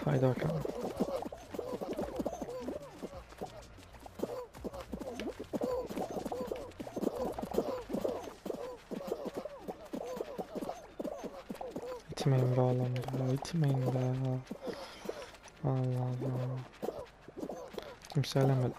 Haydi bakalım. İtmeyin be oğlum be. İtmeyin be. Allah Allah. Kimse elemedi.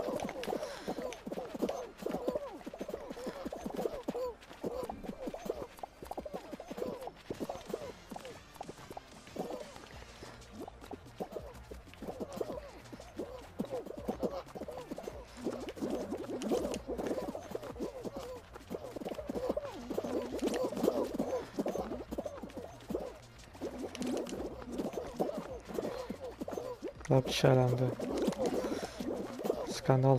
Daha bir şey elendi. Skandal.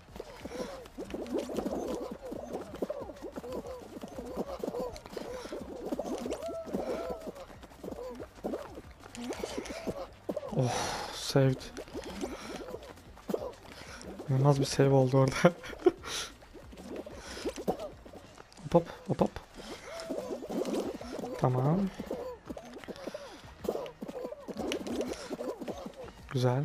Of, saved. İnanılmaz bir save oldu orada. Hop hop hop hop. Tamam. Güzel.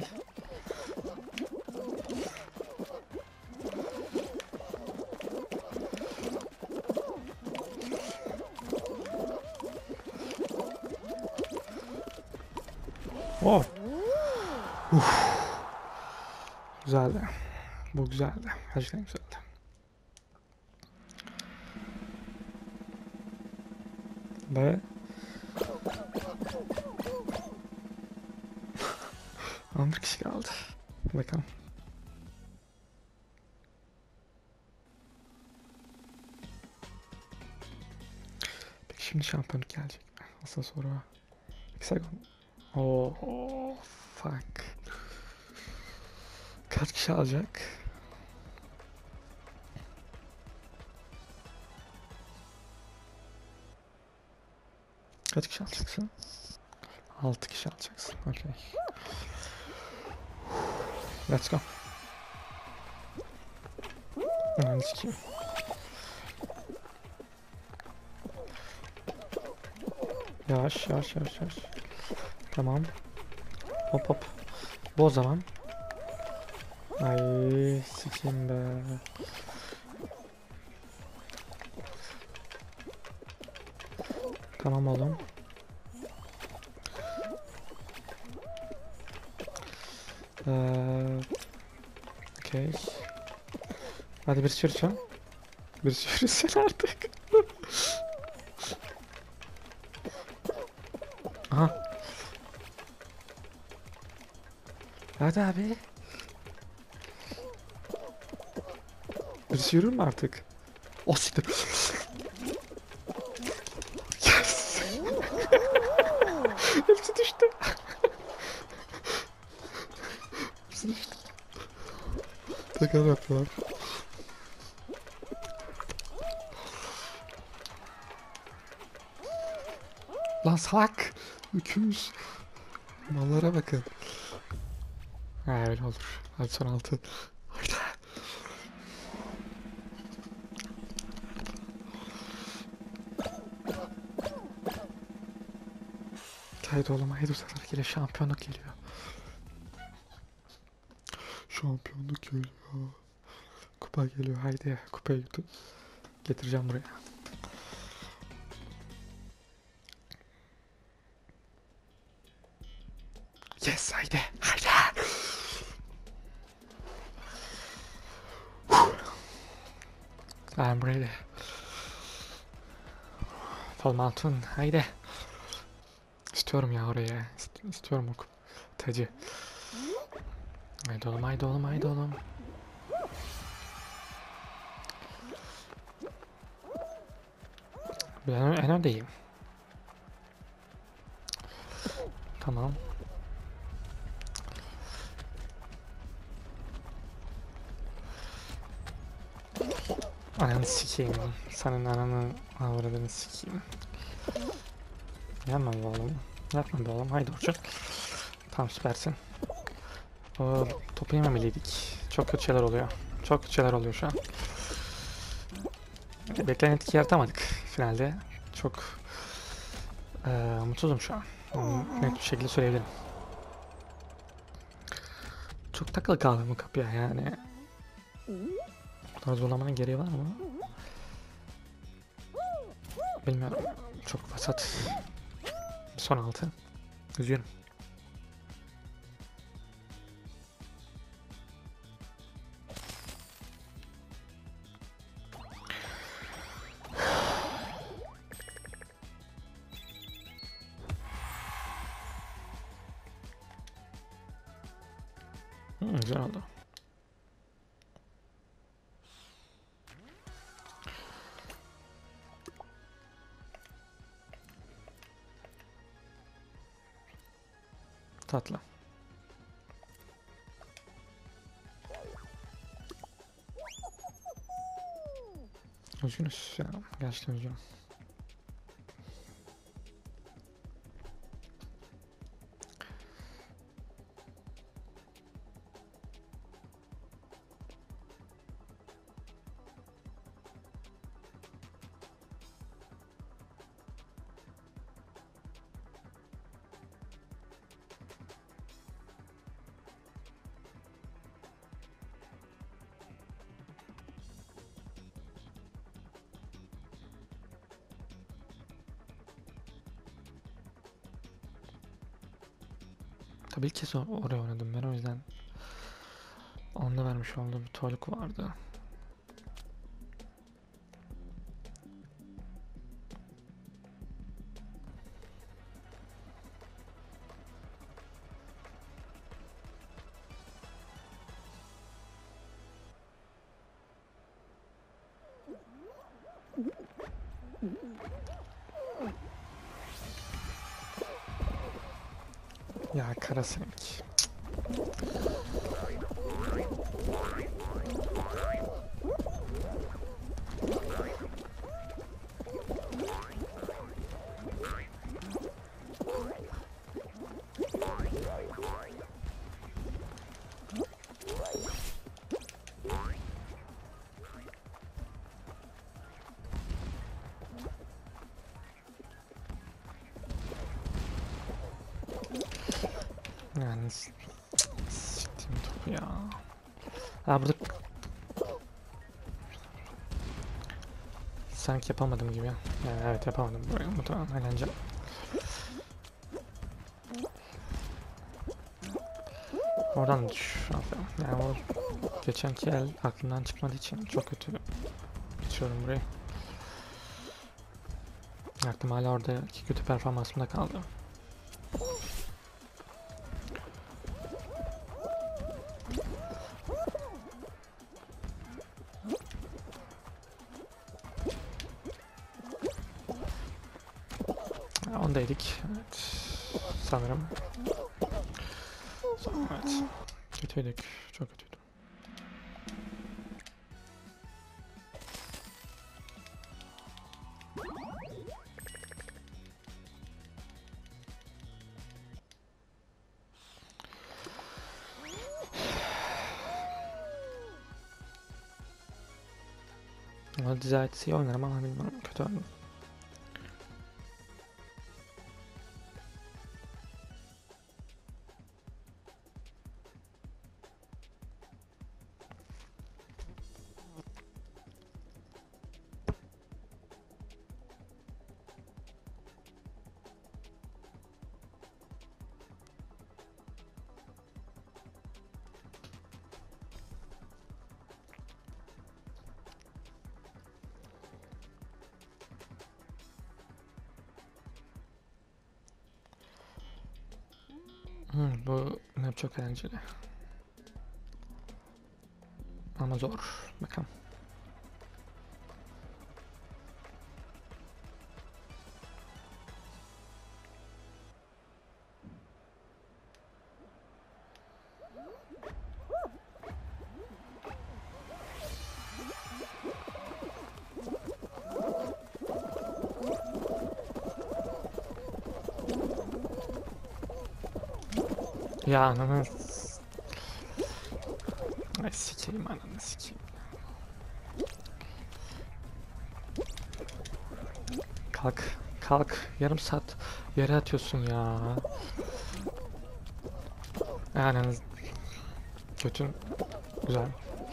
Oh. Güzeldi. Bu güzeldi. Gerçekten güzeldi. Ve 11 kişi kaldı. Bakalım. Peki şimdi şampiyonluk gelecek mi? Asıl soru o. Hexagon. Oh, fuck. Kaç kişi alacak? Kaç kişi alacaksın? 6 kişi alacaksın. Okay. Let's go. Ananı sikeyim. Yavaş yavaş yavaş yavaş. Tamam. Hop hop. Bu o zaman. Ay sikeyim be. Tamam oğlum. Okay. Hadi bir sürüsün. Bir sürüsün artık. Aha. Hadi abi. Birisi yürür mü artık? O siktir. Yes. Hepsi düştü. Hepsi düştü. Tekrar yapıyorlar. Lan salak. Öküz. Mallara bakın. Ha öyle olur. Hadi son 6. Haydi. Haydi oğlum haydi, bu sefer yine şampiyonluk geliyor. Şampiyonluk geliyor. Kupa geliyor, haydi kupayı getireceğim buraya. Yes, haydi haydi. I'm ready. Fall Mountain, haydi. İstiyorum ya oraya. İstiyorum o tacı. Haydi oğlum haydi oğlum haydi oğlum. Ben en öndeyim. Tamam. Ananı sikeyim. Senin ananı avradını sikeyim. Yapma be oğlum. Yapma be oğlum. Haydi Orçun. Tamam süpersin. O, topu yememeliydik. Çok kötü şeyler oluyor. Çok kötü şeyler oluyor şu an. Beklenen etki yaratamadık finalde. Çok mutsuzum şu an. Onu net bir şekilde söyleyebilirim. çok takılı kaldım bu kapıya yani. Bu tarz zorlamanın gereği var mı? Bilmiyorum. Çok vasat. Son 6. Üzgünüm. Güzel oldu. Tatlı. Üzgünüz ya. Gerçekten üzgünüm. Tabii ki oraya oynadım ben, o yüzden onda vermiş olduğum bir tuvalet vardı. Ya karasinek. Yani siktim topu ya. Ha burada sanki yapamadım gibi. Yani evet, yapamadım buraya. Muhtemelen eğleneceğim. Oradan düş. Aferin. Yani o geçenki el aklımdan çıkmadığı için çok kötü geçiyorum burayı. Aklım hala oradaki kötü performansımda kaldı. Ondaydık. Evet. Sanırım. Evet. Kötüydük. Çok kötüydü. Ama Desired'si iyi oynarım ama bilmiyorum. Kötü oynadım. Bu map çok eğlenceli. Ama zor. Bakalım. Ya ananı... Ay sikeyim, ananı sikeyim. Kalk. Kalk. Yarım saat yere atıyorsun ya. Yani Götün güzel.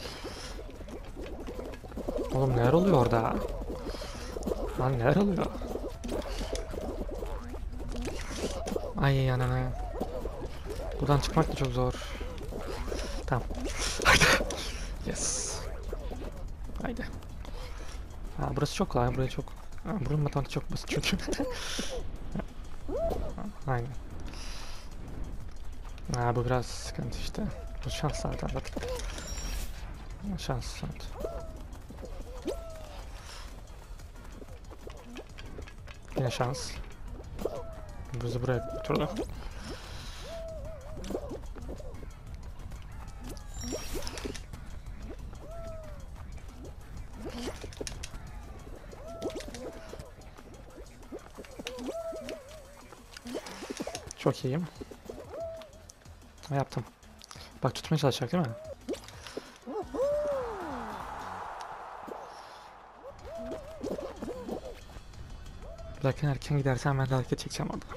Oğlum neler oluyor orada? Lan neler oluyor? Ay anana. Buradan çıkmak da çok zor. Tamam. Haydi. Yes. Haydi. Ha, burası çok kolay. Buraya çok. Ha, buranın matematiği çok basit çünkü. Aynen. Ha, bu biraz sıkıntı işte. Bu şans zaten. Şans. Evet. Yine şans. Bizi buraya götürdü. Çok iyiyim. Yaptım. Bak tutmaya çalışacak değil mi? Lakin erken gidersen ben de hareket çekeceğim orada.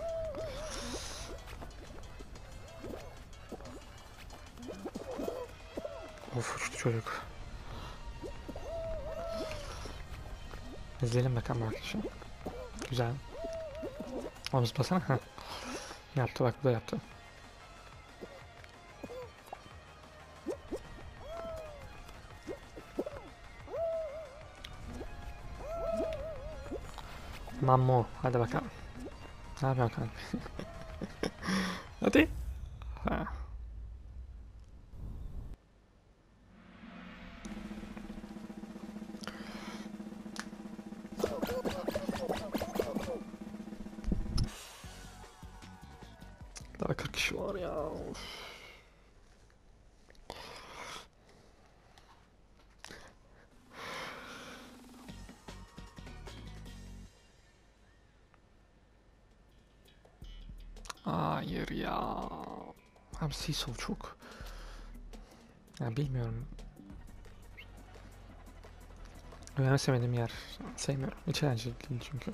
Of uçtu çocuk. İzleyelim bakalım arkadaşlar. Güzel. Omuz basana. Heh. Yaptı bak bu da yaptı. Mammo. Hadi bakalım. Ne yapıyorsun kanka? Hadi. Ha. Daha 40 kişi var ya. Of. Hayır ya. Abi Seesaw çok. Ya bilmiyorum. Önemsemediğim yer. Sevmiyorum. Hiç eğlenceli değil çünkü.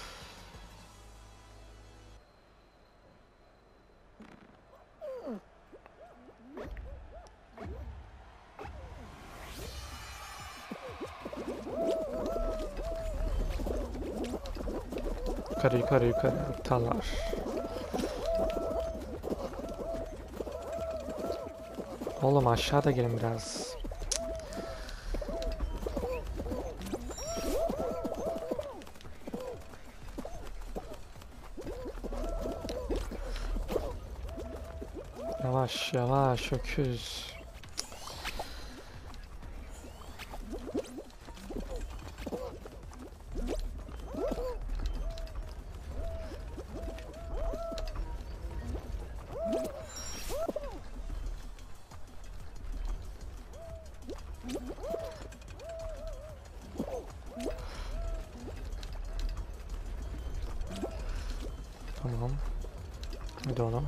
Yukarı yukarı yukarı. Aptallar. Oğlum aşağıda gelin biraz. Yavaş yavaş öküz. Tamam. Hadi oğlum.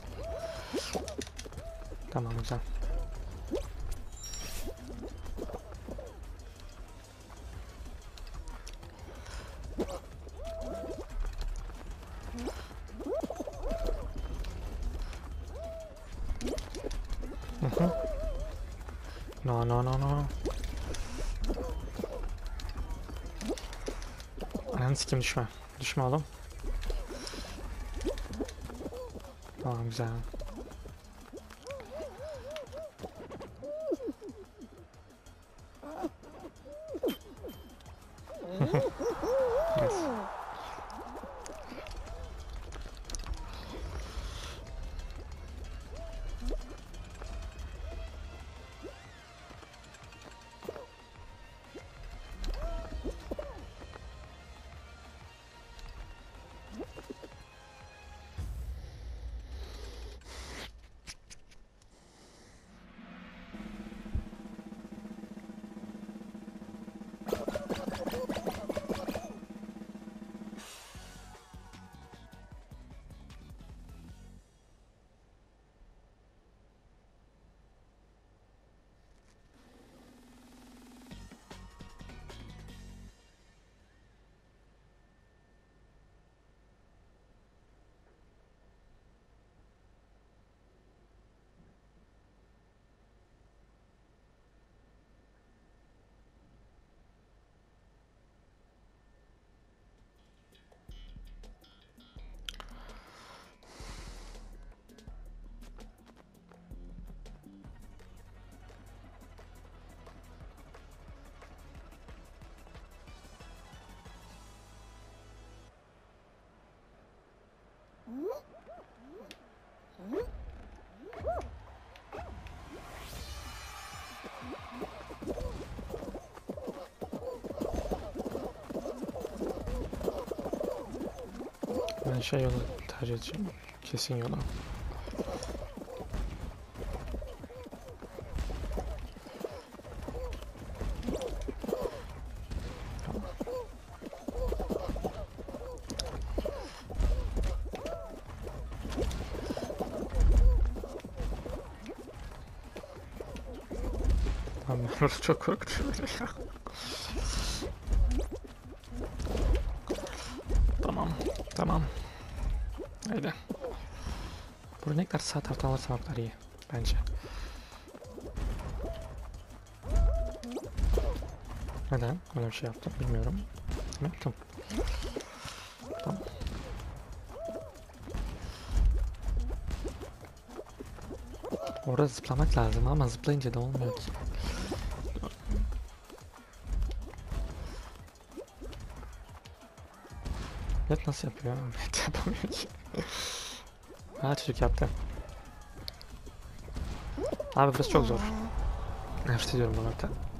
Tamam güzel. Hı hı. No no no no. Ananı sikeyim düşme. Düşme oğlum. Tamam güzel. Yes. Ben şey yolu tercih edeceğim. Kesin yolu. Tamam. Ben çok korkutuyor ya. Tamam. Tamam. Haydi. Bu ne kadar sağ taraftan alırsam o kadar iyi. Bence. Neden? Öyle bir şey yaptım. Bilmiyorum. Ne yaptım? Tamam. Orada zıplamak lazım ama zıplayınca da olmuyor ki. Net nasıl yapıyor? Net yapamıyor ki. Ha çocuk yaptı. Abi burası çok zor. Nefret ediyorum bu nokta.